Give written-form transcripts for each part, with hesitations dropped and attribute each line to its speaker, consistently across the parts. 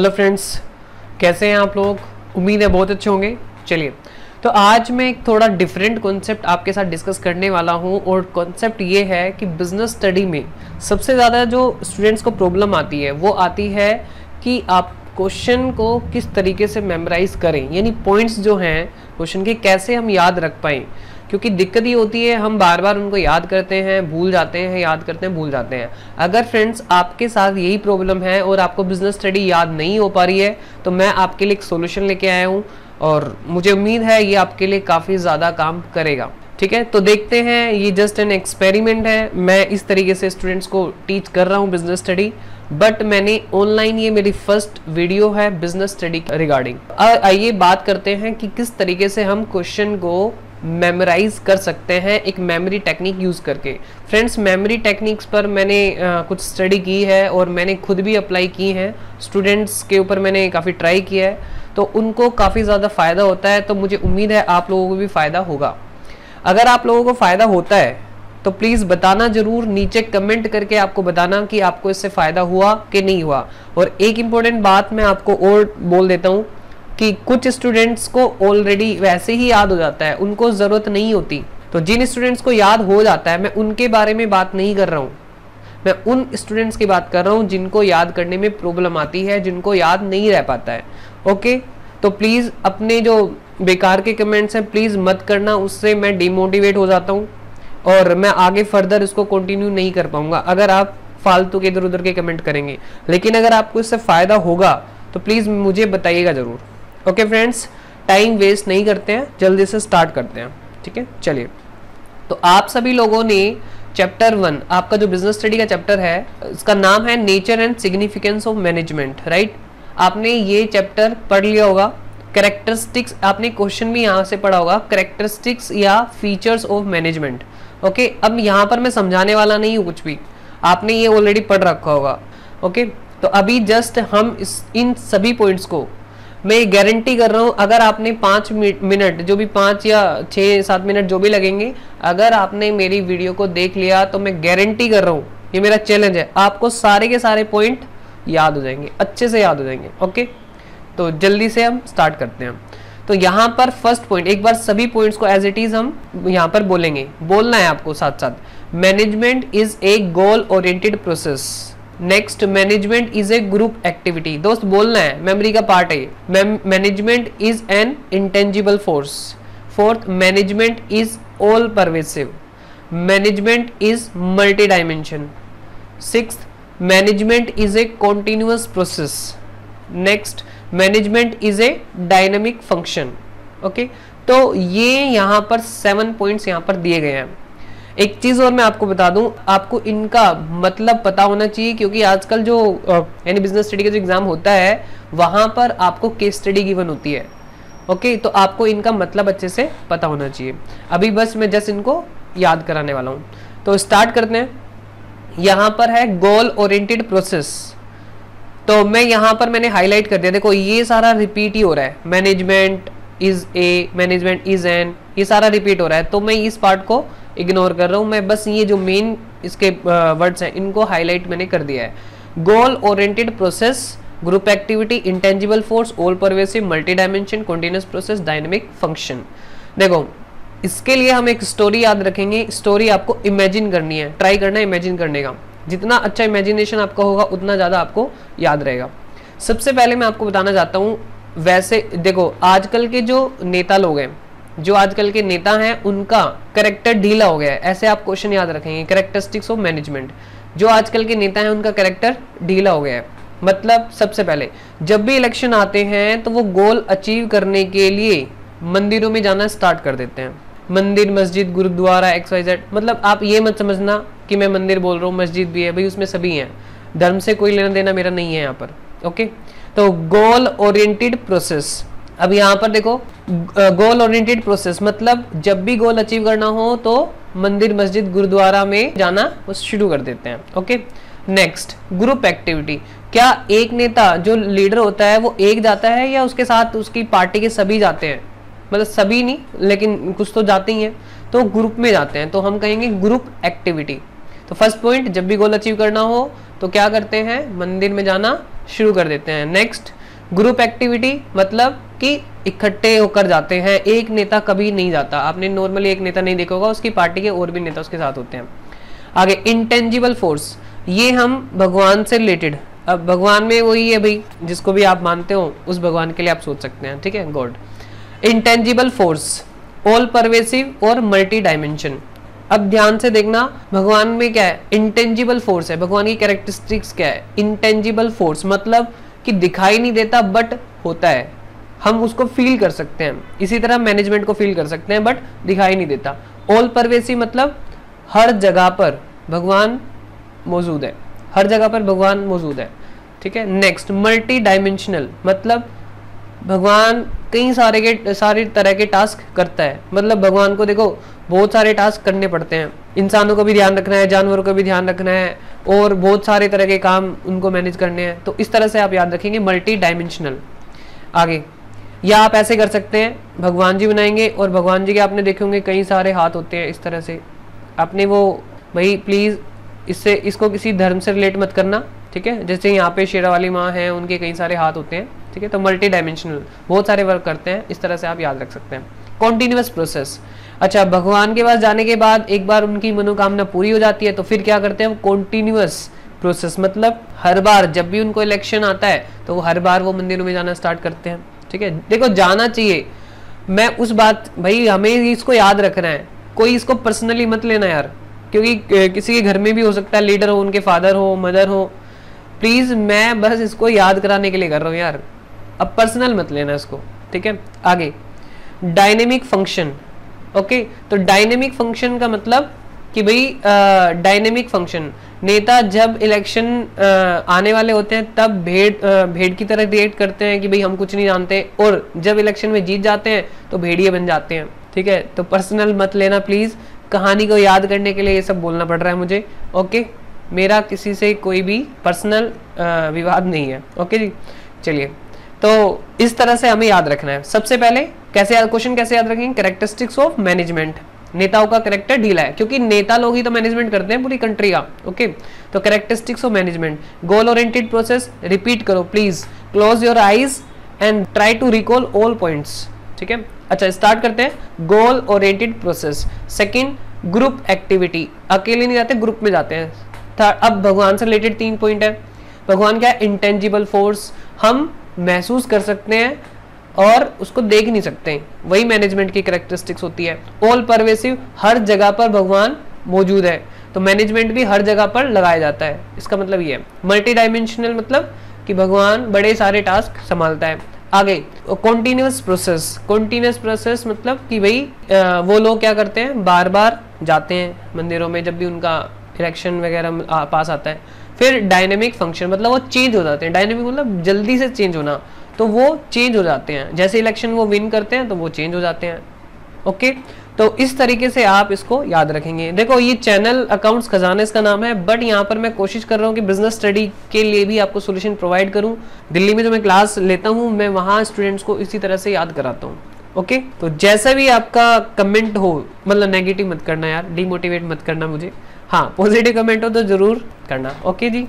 Speaker 1: Hello friends, कैसे हैं आप लोग। उम्मीद है बहुत अच्छे होंगे। चलिए, तो आज मैं एक थोड़ा डिफरेंट कॉन्सेप्ट आपके साथ डिस्कस करने वाला हूं और कॉन्सेप्ट ये है कि बिजनेस स्टडी में सबसे ज़्यादा जो स्टूडेंट्स को प्रॉब्लम आती है वो आती है कि आप क्वेश्चन को किस तरीके से मेमोराइज करें, यानी पॉइंट्स जो हैं क्वेश्चन के कैसे हम याद रख पाएँ। क्योंकि दिक्कत ये होती है हम बार बार उनको याद करते हैं, भूल जाते हैं, याद करते हैं, भूल जाते हैं। अगर फ्रेंड्स आपके साथ यही प्रॉब्लम है और आपको बिजनेस स्टडी याद नहीं हो पा रही है तो मैं आपके लिए एक सोल्यूशन लेके आया हूँ और मुझे उम्मीद है ये आपके लिए काफ़ी ज़्यादा काम करेगा। ठीक है, तो देखते हैं। ये जस्ट एन एक्सपेरिमेंट है। मैं इस तरीके से स्टूडेंट्स को टीच कर रहा हूँ बिजनेस स्टडी, बट मैंने ऑनलाइन, ये मेरी फर्स्ट वीडियो है बिजनेस स्टडी रिगार्डिंग। आइए बात करते हैं कि किस तरीके से हम क्वेश्चन को मेमोराइज कर सकते हैं एक मेमोरी टेक्निक यूज़ करके। फ्रेंड्स, मेमोरी टेक्निक्स पर मैंने कुछ स्टडी की है और मैंने खुद भी अप्लाई की है। स्टूडेंट्स के ऊपर मैंने काफ़ी ट्राई किया है तो उनको काफ़ी ज़्यादा फ़ायदा होता है। तो मुझे उम्मीद है आप लोगों को भी फ़ायदा होगा। अगर आप लोगों को फ़ायदा होता है तो प्लीज़ बताना ज़रूर, नीचे कमेंट करके आपको बताना कि आपको इससे फ़ायदा हुआ कि नहीं हुआ। और एक इम्पॉर्टेंट बात मैं आपको और बोल देता हूँ कि कुछ स्टूडेंट्स को ऑलरेडी वैसे ही याद हो जाता है, उनको ज़रूरत नहीं होती। तो जिन स्टूडेंट्स को याद हो जाता है मैं उनके बारे में बात नहीं कर रहा हूँ, मैं उन स्टूडेंट्स की बात कर रहा हूँ जिनको याद करने में प्रॉब्लम आती है, जिनको याद नहीं रह पाता है। ओके, तो प्लीज़ अपने जो बेकार के कमेंट्स हैं प्लीज़ मत करना, उससे मैं डिमोटिवेट हो जाता हूँ और मैं आगे फर्दर इसको कंटिन्यू नहीं कर पाऊँगा अगर आप फालतू के इधर उधर के कमेंट करेंगे। लेकिन अगर आपको इससे फ़ायदा होगा तो प्लीज़ मुझे बताइएगा ज़रूर। ओके फ्रेंड्स, टाइम वेस्ट नहीं करते हैं, जल्दी से स्टार्ट करते हैं। ठीक है, चलिए। तो आप सभी लोगों ने चैप्टर 1, आपका जो बिजनेस स्टडी का चैप्टर है, इसका नाम है nature and significance of management, right. आपने ये चैप्टर पढ़ लिया होगा। कैरेक्टरिस्टिक्स, आपने क्वेश्चन भी यहाँ से पढ़ा होगा, कैरेक्टरिस्टिक्स या फीचर्स ऑफ मैनेजमेंट। ओके, अब यहाँ पर मैं समझाने वाला नहीं हूँ कुछ भी, आपने ये ऑलरेडी पढ़ रखा होगा। ओके, तो अभी जस्ट हम इन सभी पॉइंट्स को मैं गारंटी कर रहा हूँ, अगर आपने 5 मिनट, जो भी 5 या 6-7 मिनट जो भी लगेंगे, अगर आपने मेरी वीडियो को देख लिया तो मैं गारंटी कर रहा हूँ, ये मेरा चैलेंज है, आपको सारे के सारे पॉइंट याद हो जाएंगे, अच्छे से याद हो जाएंगे। ओके, तो जल्दी से हम स्टार्ट करते हैं। तो यहाँ पर फर्स्ट पॉइंट, एक बार सभी पॉइंट्स को एज इट इज हम यहाँ पर बोलेंगे, बोलना है आपको साथ साथ। Management is a goal oriented process. Next, management is a group activity. दोस्त बोलना है, मेमोरी का पार्ट है। Management is an intangible force. Fourth, management is all pervasive. Management is multi dimension. Sixth, management is a continuous process. Next, management is a dynamic function. Okay, तो ये यहाँ पर 7 points यहाँ पर दिए गए हैं। एक चीज और मैं आपको बता दूं, आपको इनका मतलब पता होना चाहिए, क्योंकि आजकल जो यानी बिजनेस स्टडी का जो एग्जाम होता है वहां पर आपको केस स्टडी गिवन होती है। ओके, तो आपको इनका मतलब अच्छे से पता होना चाहिए। अभी बस मैं जस्ट इनको याद कराने वाला हूं, तो स्टार्ट करते हैं। यहाँ पर है गोल ओरिएंटेड प्रोसेस, तो मैं यहाँ पर मैंने हाईलाइट कर दिया। देखो ये सारा रिपीट ही हो रहा है, management is a, management is an, ये सारा रिपीट हो रहा है, तो मैं इस पार्ट को इग्नोर कर रहा हूं। मैं बस ये जो मेन इसके वर्ड्स हैं इनको हाईलाइट मैंने कर दिया है। Goal oriented process, group activity, intangible force, all pervasive, multi dimension, continuous process, dynamic function. देखो इसके लिए हम एक स्टोरी याद रखेंगे। स्टोरी आपको इमेजिन करनी है, ट्राई करना है इमेजिन करने का। जितना अच्छा इमेजिनेशन आपका होगा उतना ज़्यादा आपको याद रहेगा। सबसे पहले मैं आपको बताना चाहता हूँ, वैसे देखो आजकल के जो नेता लोग हैं, जो आजकल के नेता हैं उनका कैरेक्टर ढीला हो गया है, ऐसे आप क्वेश्चन याद रखेंगे। कैरेक्टरिस्टिक्स ऑफ मैनेजमेंट, जो आजकल के नेता हैं उनका कैरेक्टर ढीला हो गया है। मतलब सबसे पहले जब भी इलेक्शन आते हैं तो वो गोल अचीव करने के लिए मंदिरों में जाना स्टार्ट कर देते हैं। मंदिर, मस्जिद, गुरुद्वारा, XYZ। मतलब आप ये मत समझना कि मैं मंदिर बोल रहा हूँ, मस्जिद भी है भाई, उसमें सभी हैं, धर्म से कोई लेना देना मेरा नहीं है यहाँ पर। ओके, तो गोल ओरिएंटेड प्रोसेस। अब यहाँ पर देखो गोल ओरिएंटेड प्रोसेस मतलब जब भी गोल अचीव करना हो तो मंदिर, मस्जिद, गुरुद्वारा में जाना वो शुरू कर देते हैं। Okay, next, group activity. क्या एक नेता जो लीडर होता है वो एक जाता है या उसके साथ उसकी पार्टी के सभी जाते हैं? मतलब सभी नहीं, लेकिन कुछ तो जाते ही हैं, तो ग्रुप में जाते हैं, तो हम कहेंगे ग्रुप एक्टिविटी। तो फर्स्ट पॉइंट, जब भी गोल अचीव करना हो तो क्या करते हैं, मंदिर में जाना शुरू कर देते हैं। नेक्स्ट, ग्रुप एक्टिविटी, मतलब कि इकट्ठे होकर जाते हैं, एक नेता कभी नहीं जाता। आपने नॉर्मली एक नेता नहीं देखा होगा, उसकी पार्टी के और भी नेता उसके साथ होते हैं। आगे, इंटेंजिबल फोर्स, ये हम भगवान से रिलेटेड, अब भगवान में वही है भाई, जिसको भी आप मानते हो उस भगवान के लिए आप सोच सकते हैं, ठीक है, गॉड। इंटेंजिबल फोर्स, ऑल परवेसिव और मल्टी डायमेंशन। अब ध्यान से देखना, भगवान में क्या है, इंटेंजिबल फोर्स है। भगवान की कैरेक्टरिस्टिक्स क्या है, इंटेंजिबल फोर्स, मतलब कि दिखाई नहीं देता बट होता है, हम उसको फील कर सकते हैं। इसी तरह मैनेजमेंट को फील कर सकते हैं बट दिखाई नहीं देता। ऑल परवेसिव, मतलब हर जगह पर भगवान मौजूद है, हर जगह पर भगवान मौजूद है, ठीक है। नेक्स्ट, मल्टी डायमेंशनल, मतलब भगवान कई सारे तरह के टास्क करता है। मतलब भगवान को देखो बहुत सारे टास्क करने पड़ते हैं, इंसानों को भी ध्यान रखना है, जानवरों को भी ध्यान रखना है, और बहुत सारे तरह के काम उनको मैनेज करने हैं। तो इस तरह से आप याद रखेंगे मल्टी डायमेंशनल। आगे, या आप ऐसे कर सकते हैं, भगवान जी बनाएंगे और भगवान जी के आपने देखे होंगे कई सारे हाथ होते हैं इस तरह से। आपने वो, भाई प्लीज़ इसको किसी धर्म से रिलेट मत करना, ठीक है। जैसे यहाँ पे शेरा वाली माँ है, उनके कई सारे हाथ होते हैं, ठीक है। तो मल्टी डायमेंशनल, बहुत सारे वर्क करते हैं, इस तरह से आप याद रख सकते हैं। कॉन्टिन्यूअस प्रोसेस, अच्छा भगवान के पास जाने के बाद एक बार उनकी मनोकामना पूरी हो जाती है तो फिर क्या करते हैं, कॉन्टिन्यूअस प्रोसेस, मतलब हर बार जब भी उनको इलेक्शन आता है तो वो हर बार वो मंदिरों में जाना स्टार्ट करते हैं, ठीक है। देखो जाना चाहिए, मैं उस बात, भाई हमें इसको याद रखना है, कोई इसको पर्सनली मत लेना यार, क्योंकि किसी के घर में भी हो सकता है लीडर हो, उनके फादर हो, मदर हो, प्लीज मैं बस इसको याद कराने के लिए कर रहा हूँ यार, अब पर्सनल मत लेना इसको, ठीक है। आगे, डायनेमिक फंक्शन, ओके। तो डायनेमिक फंक्शन का मतलब कि भाई डायनेमिक फंक्शन, नेता जब इलेक्शन आने वाले होते हैं तब भेड़ की तरह रिएक्ट करते हैं कि भाई हम कुछ नहीं जानते, और जब इलेक्शन में जीत जाते हैं तो भेड़िए बन जाते हैं, ठीक है। तो पर्सनल मत लेना प्लीज, कहानी को याद करने के लिए ये सब बोलना पड़ रहा है मुझे, ओके। मेरा किसी से कोई भी पर्सनल विवाद नहीं है, ओके जी। चलिए, तो इस तरह से हमें याद रखना है। सबसे पहले क्वेश्चन कैसे याद रखेंगे, कैरेक्टरिस्टिक्स ऑफ मैनेजमेंट, नेताओं का कैरेक्टर ढीला है, क्योंकि नेता लोग ही तो मैनेजमेंट करते हैं पूरी कंट्री का, ओके। तो characteristics of management, goal oriented process, repeat करो please, close your eyes and try to recall all points, ठीक है। अच्छा स्टार्ट करते हैं, goal oriented process. Second, group activity, अकेले नहीं जाते, ग्रुप में जाते हैं। थर्ड, अब भगवान से रिलेटेड 3 पॉइंट है। भगवान क्या है, इंटेंजिबल फोर्स, हम महसूस कर सकते हैं और उसको देख नहीं सकते, वही मैनेजमेंट की कैरेक्टरिस्टिक्स होती है। ऑल परवेसिव, हर जगह पर भगवान मौजूद है, तो मैनेजमेंट भी हर जगह पर लगाया जाता है, इसका मतलब ये है। मल्टी डायमेंशनल, मतलब कि भगवान बड़े सारे टास्क संभालता है। आगे, कॉन्टिन्यूअस प्रोसेस, कॉन्टिन्यूअस प्रोसेस मतलब कि भाई वो लोग क्या करते हैं, बार बार जाते हैं मंदिरों में जब भी उनका इलेक्शन वगैरह पास आता है। फिर डायनेमिक फंक्शन, मतलब वो चेंज हो जाते हैं, डायनेमिक मतलब जल्दी से चेंज होना, तो वो चेंज हो जाते हैं, जैसे इलेक्शन वो विन करते हैं तो वो चेंज हो जाते हैं, ओके। तो इस तरीके से आप इसको याद रखेंगे। देखो ये चैनल अकाउंट्स खजाना इसका नाम है, बट यहाँ पर मैं कोशिश कर रहा हूँ कि बिजनेस स्टडी के लिए भी आपको सोल्यूशन प्रोवाइड करूँ। दिल्ली में जो मैं क्लास लेता हूँ मैं वहाँ स्टूडेंट्स को इसी तरह से याद कराता हूँ, ओके। तो जैसा भी आपका कमेंट हो, मतलब नेगेटिव मत करना यार, डिमोटिवेट मत करना मुझे, हाँ पॉजिटिव कमेंट हो तो जरूर करना, ओके जी।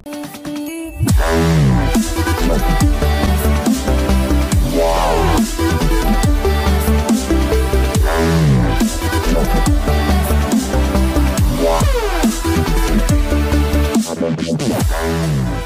Speaker 2: Wow.